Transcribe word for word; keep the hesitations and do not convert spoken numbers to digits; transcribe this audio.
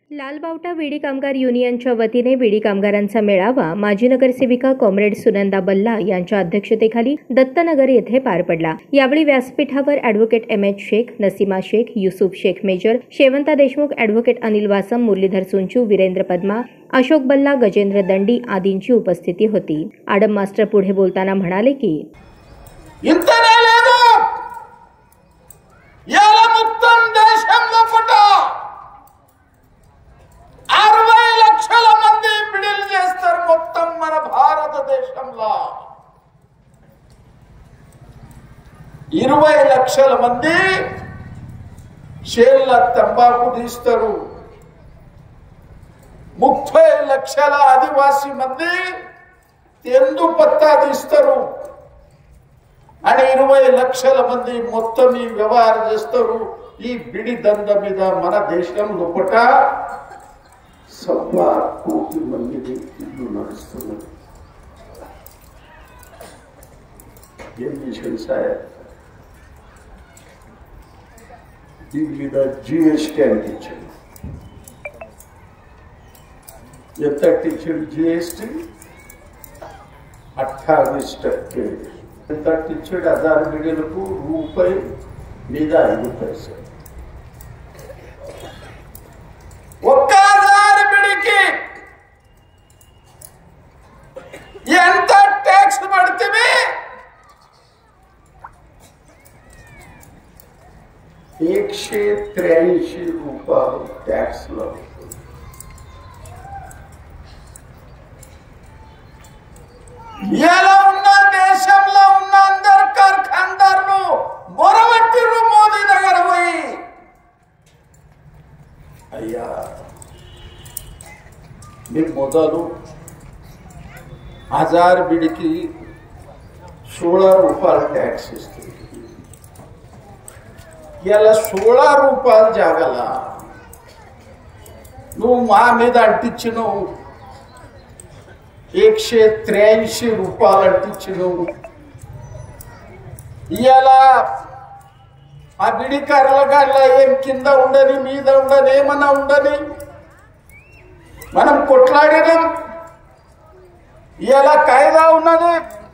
लालबावटा विडी कामगार युनियनच्या वतीने विडी कामगारांचा मेळावा माजी नगरसेविका कॉम्रेड सुनंदा बल्ला यांच्या अध्यक्षतेखाली दत्तनगर येथे पार पडला। यावेळी व्यासपीठावर advocate M H Shaikh, Naseema Shaikh, Yusuf Shaikh major, Shevanta Deshmukh, advocate Anil Wasam, Muralidhar Sunchu, Virendra Padma, Ashok Balla, Gajendra दंडी आदींची उपस्थिती होती। आडम मास्टर पुढे बोलताना म्हणाले की ఇరవై లక్షల మంది షేర్ల తంబాకు తీస్తారు, ముప్పై లక్షల ఆదివాసీ మంది తెందు పత్తా తీస్తారు అని ఇరవై లక్షల మంది మొత్తం ఈ వ్యవహారం చేస్తారు। ఈ బిడి దంద మీద మన దేశం లోపట సవ్వా కోటి మంది ఇల్లు నడుస్తున్నారు। ఏం విషయం సార్? దీని మీద జిఎస్టీ అంటించండి। ఎంత అంటించండి? జిఎస్టీ అట్ठावीस टक्के ఎంత అంటించాడు? హజార్ బిడలకు రూపాయి మీద ఐదు పైసలు। ఒక్క హజార్ బిడికి ఎంత ట్యాక్స్ పడితే एकशे त्र्याऐंशी रुपये टॅक्स लागतो। याला ఉన్న దేశంలో ఉన్న అందరు కార్ఖానదారులు మొరవట్టిరు మోదీ దగ్గర పోయి, అయ్యా మీకు మొదలు हजार బిడికి सोळा रुपये टॅक्स ఇస్తుంది। याला सोळा रुपये जागाला నువ్వు మా మీద అంటించినవు एकशे त्र्याऐंशी రూపాయలు అంటించినవు। ఇయాల ఆ బిడికారుల గాళ్ళ ఏం కింద ఉండని మీద ఉండని ఏమన్నా ఉండని మనం కొట్లాడినాం। ఇయాల కాయిదా ఉన్నది।